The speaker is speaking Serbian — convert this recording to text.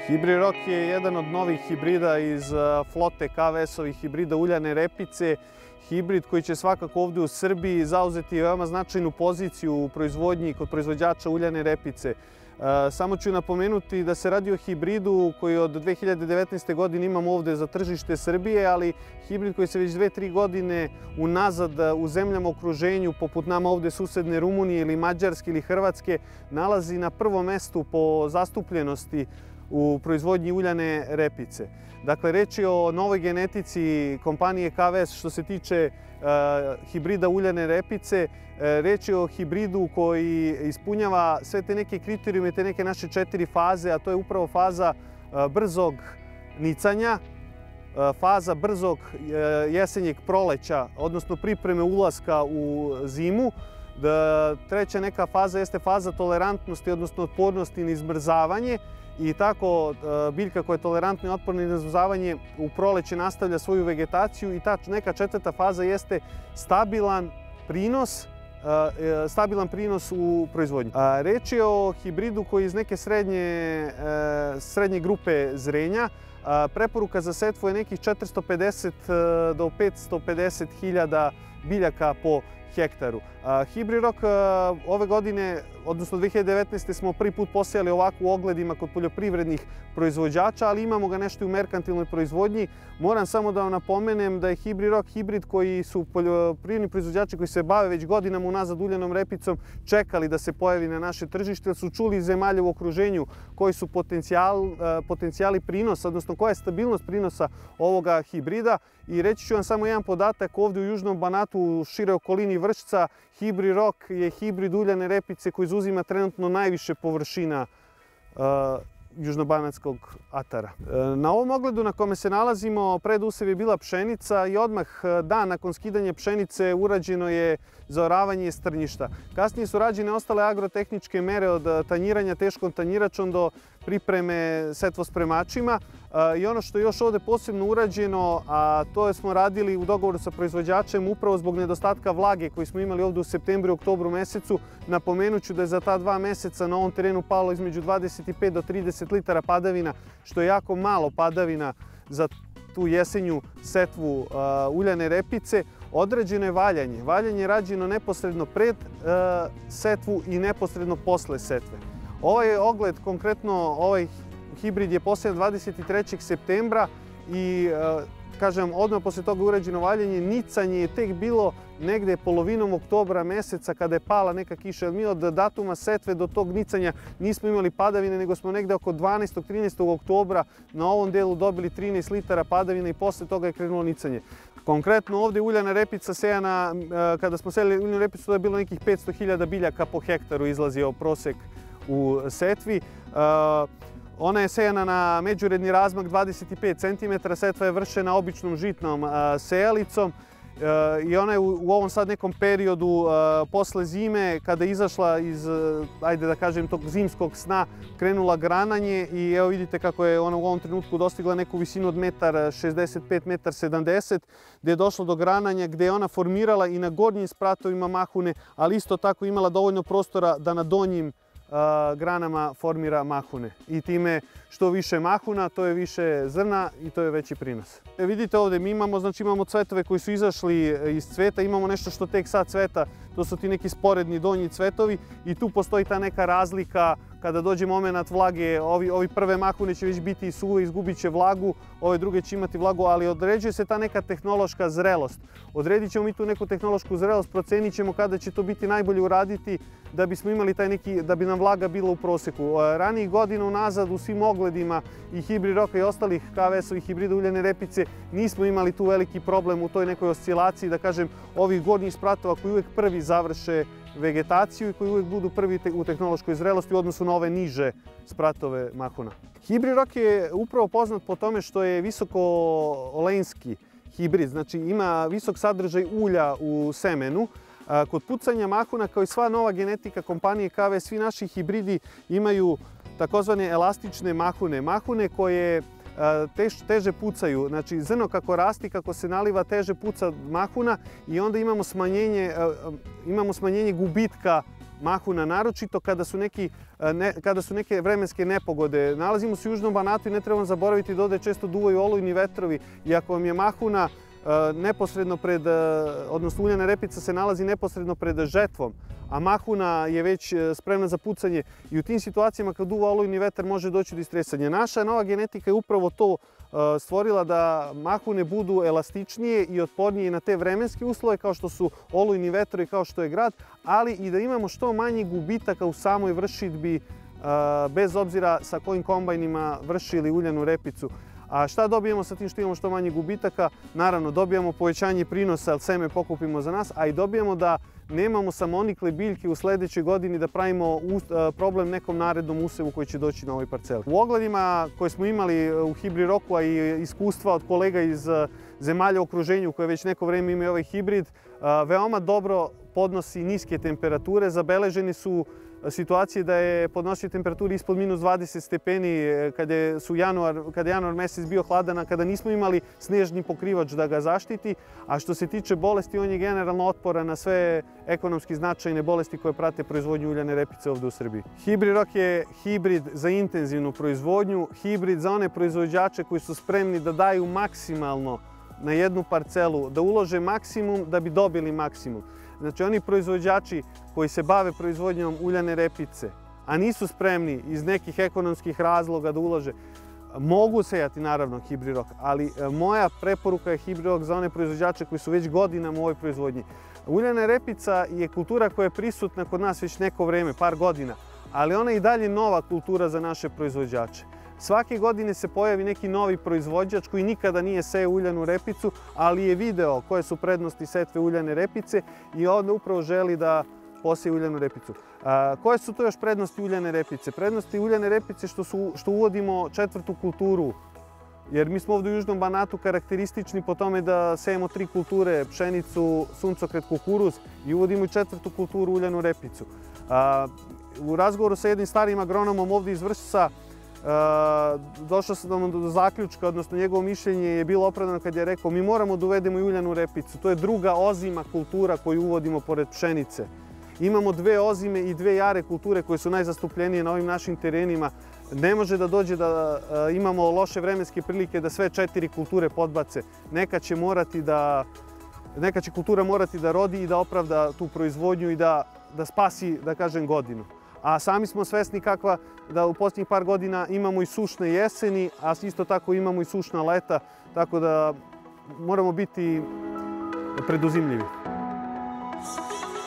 Hibrid Rock je jedan od novih hibrida iz flote KWS-ovih hibrida uljane repice. Hibrid koji će svakako ovdje u Srbiji zauzeti veoma značajnu poziciju u proizvodnji kod proizvođača uljane repice. Samo ću napomenuti da se radi o hibridu koji od 2019. godine imamo ovdje za tržište Srbije, ali hibrid koji se već 2-3 godine unazad u zemljama u okruženju, poput nama ovdje susedne Rumunije ili Mađarske ili Hrvatske, nalazi na prvom mestu po zastupljenosti u proizvodnji uljane repice. Dakle, reč je o novoj genetici kompanije KWS što se tiče hibrida uljane repice. Reč je o hibridu koji ispunjava sve te neke kriterijume, te neke naše 4 faze, a to je upravo faza brzog nicanja, faza brzog jesenjeg proleća, odnosno pripreme ulaska u zimu. Treća neka faza jeste faza tolerantnosti, odnosno otpornosti na izmrzavanje. I tako biljka koja je tolerantna i otporna na izmrzavanje u proleće nastavlja svoju vegetaciju i ta neka četvrta faza jeste stabilan prinos u proizvodnji. Reč je o hibridu koji je iz neke srednje grupe zrenja. Preporuka za setvu je nekih 450 do 550 hiljada biljaka po hektaru. Hibrid Rock ove godine, odnosno 2019. smo prvi put posejali ovako u ogledima kod poljoprivrednih proizvođača, ali imamo ga nešto i u merkantilnoj proizvodnji. Moram samo da vam napomenem da je Hibrid Rock hibrid koji su poljoprivredni proizvođači koji se bave već godinama unazad uljanom repicom čekali da se pojavi na naše tržište, jer su čuli iz zemalja u okruženju koji su potencijali prinosa, odnosno koja je stabilnost prinosa ovoga hibrida. I reći ću vam samo jedan podatak, ovdje u Južnom Banatu, u široj okolini Vršca, Hibrid Rock je hibrid uljane repice koji zauzima trenutno najviše površina južnobanatskog atara. Na ovom ogledu na kome se nalazimo predusev je bila pšenica i odmah dan nakon skidanja pšenice urađeno je zaoravanje strnjišta. Kasnije su rađene ostale agrotehničke mere od tanjiranja teškom tanjiračom do pripreme setvospremačima. I ono što je još ovdje posebno urađeno, a to smo radili u dogovoru sa proizvođačem upravo zbog nedostatka vlage koji smo imali ovdje u septembru i oktobru mesecu. Napomenut ću da je za ta 2 meseca na ovom terenu palo između 25 do 30 litara padavina, što je jako malo padavina za tu jesenju setvu uljane repice. Određeno je valjanje. Valjanje je rađeno neposredno pred setvu i neposredno posle setve. Ovaj ogled, konkretno ovaj hibrid je posejan 23. septembra i kažem, odmah posle toga urađeno valjanje. Nicanje je tek bilo negde polovinom oktobra meseca kada je pala neka kiša. Mi od datuma setve do tog nicanja nismo imali padavine, nego smo negde oko 12. 13. oktobra na ovom delu dobili 13 litara padavina i posle toga je krenulo nicanje. Konkretno ovdje uljana repica sejana, kada smo sejali uljanu repicu, to je bilo nekih 500.000 biljaka po hektaru izlazio prosek u setvi. Ona je sejana na međuredni razmak 25 cm, setva je vršena običnom žitnom sejalicom i ona je u ovom sad nekom periodu posle zime, kada je izašla iz, ajde da kažem, tog zimskog sna, krenula grananje i evo vidite kako je ona u ovom trenutku dostigla neku visinu od 1,65 m, 1,70 m, gdje je došlo do grananja, gdje je ona formirala i na gornjim spratovima mahune, ali isto tako imala dovoljno prostora da na donjim granama formira mahune. I time što više mahuna, to je više zrna i to je veći prinos. Vidite ovdje, mi imamo cvetove koji su izašli iz cveta, imamo nešto što tek sad cveta, to su ti neki sporedni donji cvetovi i tu postoji ta neka razlika. Kada dođe moment vlage, ovi prve mahune će već biti suve, izgubit će vlagu, ove druge će imati vlagu, ali određuje se ta neka tehnološka zrelost. Odredit ćemo mi tu neku tehnološku zrelost, procenit ćemo kada će to biti najbolje uraditi da bismo imali da bi nam vlaga bila u proseku. Ranijih godina unazad u svim ogledima i Hibrid Rocka i ostalih KWS-ovih hibrida uljane repice nismo imali tu veliki problem u toj nekoj oscilaciji, da kažem, ovih gornjih spratova koji uvijek prvi završe vegetaciju i koji uvijek budu prvi u tehnološkoj zrelosti u odnosu na ove niže spratove mahuna. Hibrid Rock je upravo poznat po tome što je visoko-olenski hibrid, znači ima visok sadržaj ulja u semenu. Kod pucanja mahuna, kao i sva nova genetika kompanije KWS, svi naši hibridi imaju takozvane elastične mahune. Mahune koje teže pucaju. Znači, zrno kako rasti, kako se naliva, teže puca mahuna i onda imamo smanjenje gubitka mahuna, naročito kada su neke vremenske nepogode. Nalazimo se u Južnom Banatu i ne trebamo zaboraviti da ovde često duvaju olujni vetrovi i ako vam je mahuna neposredno pred, odnosno uljana repica se nalazi neposredno pred žetvom, a mahuna je već spremna za pucanje i u tim situacijama kad duva olujni vetar može doći do istresanja. Naša nova genetika je upravo to stvorila da mahune budu elastičnije i otpornije na te vremenske uslove kao što su olujni vetrovi, kao što je grad, ali i da imamo što manje gubitaka u samoj vršidbi bez obzira sa kojim kombajnima vršili uljanu repicu. A šta dobijemo sa tim što imamo što manje gubitaka? Naravno, dobijamo povećanje prinosa, jer seme pokupimo za nas, a i dobijamo da nemamo samonikle biljke u sledećoj godini da pravimo problem nekom narednom usevu koji će doći na ovoj parceli. U ogledima koje smo imali u Hibri Roku, a i iskustva od kolega iz zemalja u okruženju koje već neko vreme imaju ovaj hibrid, veoma dobro podnosi niske temperature. Zabeleženi su situacije da je podnosio temperaturi ispod minus 20 stepeni kada je januar mesec bio hladan, a kada nismo imali snežni pokrivač da ga zaštiti. A što se tiče bolesti, on je generalno otporan na sve ekonomski značajne bolesti koje prate proizvodnju uljane repice ovde u Srbiji. Hibri Rok je hibrid za intenzivnu proizvodnju, hibrid za one proizvođače koji su spremni da daju maksimalno na jednu parcelu, da ulože maksimum da bi dobili maksimum. Znači, oni proizvođači koji se bave proizvodnjom uljane repice, a nisu spremni iz nekih ekonomskih razloga da ulože, mogu sejati naravno Hibri Rok, ali moja preporuka je Hibri Rok za one proizvođače koji su već godinama u ovoj proizvodnji. Uljana repica je kultura koja je prisutna kod nas već neko vreme, par godina, ali ona je i dalje nova kultura za naše proizvođače. Svake godine se pojavi neki novi proizvođač koji nikada nije sejao uljanu repicu, ali je video koje su prednosti setve uljane repice i onda upravo želi da poseje uljanu repicu. Koje su to još prednosti uljane repice? Prednosti uljane repice što uvodimo četvrtu kulturu, jer mi smo ovde u Južnom Banatu karakteristični po tome da sejemo 3 kulture, pšenicu, suncokret, kukuruz i uvodimo i četvrtu kulturu uljanu repicu. U razgovoru sa jednim starim agronomom ovde iz Vršca došao sam do zaključka, odnosno njegovo mišljenje je bilo opravdano kad je rekao mi moramo da uvedemo i uljanu repicu. To je druga ozima kultura koju uvodimo pored pšenice. Imamo 2 ozime i 2 jare kulture koje su najzastupljenije na ovim našim terenima. Ne može da dođe da imamo loše vremenske prilike da sve 4 kulture podbace. Neka će kultura morati da rodi i da opravda tu proizvodnju i da spasi, da kažem, godinu. A sami smo svesni da u posljednjih par godina imamo i sušne jeseni, a isto tako imamo i sušna leta, tako da moramo biti preduzimljivi.